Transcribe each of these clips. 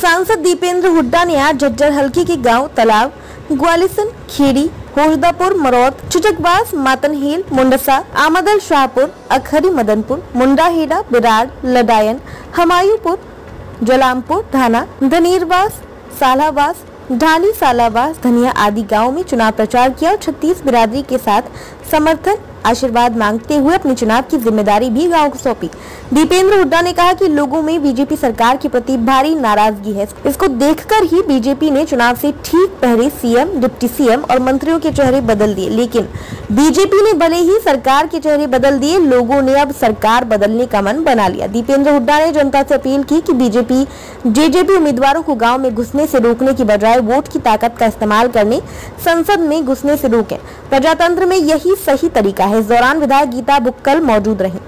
सांसद दीपेंद्र हुड्डा ने आज झज्जर हलके के गांव तालाब, ग्वालिसन, खेड़ी, होशदापुर, मरौद, चुचकबास, मातनहेल, मुंडसा, आमदल, शाहपुर, अखरी, मदनपुर, मुंडाहेड़ा, बिराड़, लडायन, हमायूपुर, जलामपुर, धाना, धनीरवास, सालावास, ढाली, सालावास, धनिया आदि गांवों में चुनाव प्रचार किया और 36 बिरादरी के साथ समर्थन आशीर्वाद मांगते हुए अपने चुनाव की जिम्मेदारी भी गांव को सौंपी। दीपेंद्र हुड्डा ने कहा कि लोगों में बीजेपी सरकार के प्रति भारी नाराजगी है। इसको देखकर ही बीजेपी ने चुनाव से ठीक पहले सीएम, डिप्टी सीएम और मंत्रियों के चेहरे बदल दिए। लेकिन बीजेपी ने भले ही सरकार के चेहरे बदल दिए, लोगों ने अब सरकार बदलने का मन बना लिया। दीपेंद्र हुड्डा ने जनता से अपील की कि बीजेपी जेजेपी उम्मीदवारों को गाँव में घुसने से रोकने की बजाय वोट की ताकत का इस्तेमाल करने, संसद में घुसने से रोकें। प्रजातंत्र में यही सही तरीका है। इस दौरान विधायक गीता बुक्कल मौजूद रहीं।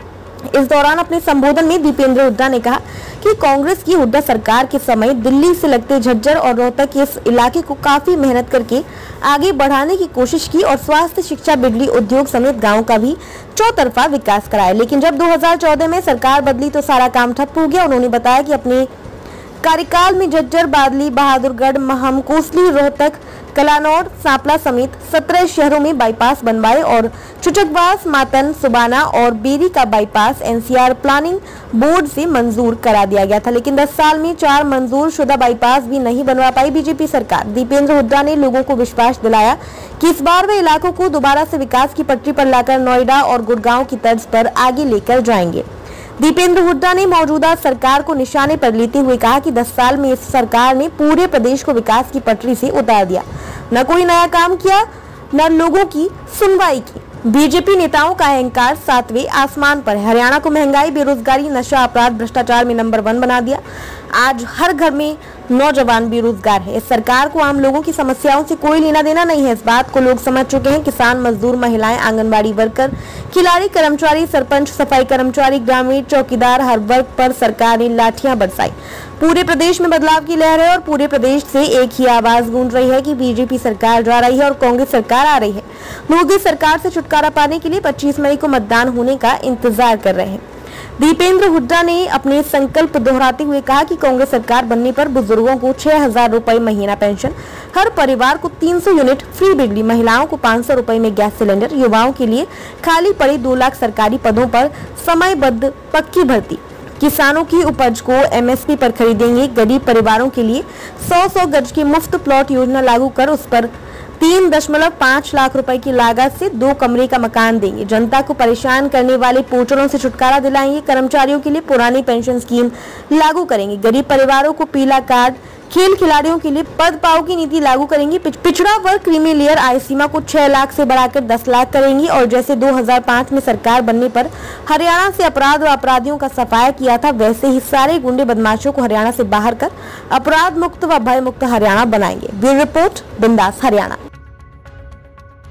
इस दौरान अपने संबोधन में दीपेंद्र हुड्डा ने कहा कि कांग्रेस की हुड्डा सरकार के समय दिल्ली से लगते झज्जर और रोहतक के इस इलाके को काफी मेहनत करके आगे बढ़ाने की कोशिश की और स्वास्थ्य, शिक्षा, बिजली, उद्योग समेत गांव का भी चौतरफा विकास कराया। लेकिन जब 2014 में सरकार बदली तो सारा काम ठप हो गया। उन्होंने बताया कि अपने कार्यकाल में झज्जर, बादली, बहादुरगढ़, महम, कोसली, रोहतक, कलानौर, सांपला समेत 17 शहरों में बाईपास बनवाए और चुचकबास, मातन, सुबाना और बेरी का बाईपास एनसीआर प्लानिंग बोर्ड से मंजूर करा दिया गया था। लेकिन 10 साल में 4 मंजूर शुदा बाईपास भी नहीं बनवा पाई बीजेपी सरकार। दीपेंद्र हुड्डा ने लोगों को विश्वास दिलाया कि इस बार वे इलाकों को दोबारा से विकास की पटरी पर लाकर नोएडा और गुड़गांव की तर्ज पर आगे लेकर जाएंगे। दीपेंद्र हुड्डा ने मौजूदा सरकार को निशाने पर लेते हुए कहा कि 10 साल में इस सरकार ने पूरे प्रदेश को विकास की पटरी से उतार दिया। न कोई नया काम किया, न लोगों की सुनवाई की। बीजेपी नेताओं का अहंकार 7वें आसमान पर है। हरियाणा को महंगाई, बेरोजगारी, नशा, अपराध, भ्रष्टाचार में नंबर 1 बना दिया। आज हर घर में नौजवान बेरोजगार है। इस सरकार को आम लोगों की समस्याओं से कोई लेना देना नहीं है। इस बात को लोग समझ चुके हैं। किसान, मजदूर, महिलाएं, आंगनबाड़ी वर्कर, खिलाड़ी, कर्मचारी, सरपंच, सफाई कर्मचारी, ग्रामीण, चौकीदार, हर वर्ग पर सरकार ने लाठियां बरसाई। पूरे प्रदेश में बदलाव की लहर है और पूरे प्रदेश से एक ही आवाज गूंज रही है कि बीजेपी सरकार जा रही है और कांग्रेस सरकार आ रही है। लोग इस सरकार से छुटकारा पाने के लिए 25 मई को मतदान होने का इंतजार कर रहे हैं। दीपेंद्र हुड्डा ने अपने संकल्प दोहराते हुए कहा कि कांग्रेस सरकार बनने पर बुजुर्गों को 6,000 रुपए महीना पेंशन, हर परिवार को 300 यूनिट फ्री बिजली, महिलाओं को 500 रुपए में गैस सिलेंडर, युवाओं के लिए खाली पड़े 2 लाख सरकारी पदों पर समयबद्ध पक्की भर्ती, किसानों की उपज को एमएसपी पर खरीदेंगे। गरीब परिवारों के लिए 100 गज की मुफ्त प्लॉट योजना लागू कर उस पर 3.5 लाख रुपए की लागत से 2 कमरे का मकान देंगे। जनता को परेशान करने वाले पोर्टलों से छुटकारा दिलाएंगे। कर्मचारियों के लिए पुरानी पेंशन स्कीम लागू करेंगे। गरीब परिवारों को पीला कार्ड, खेल खिलाड़ियों के लिए पद पाव की नीति लागू करेंगे। पिछड़ा वर्ग क्रीमी लेयर आय सीमा को 6 लाख से बढ़ाकर 10 लाख करेंगी। और जैसे 2005 में सरकार बनने पर हरियाणा से अपराध और अपराधियों का सफाया किया था, वैसे ही सारे गुंडे बदमाशों को हरियाणा से बाहर कर अपराध मुक्त व भय मुक्त हरियाणा बनाएंगे। ब्यूरो रिपोर्ट, बिंदास हरियाणा।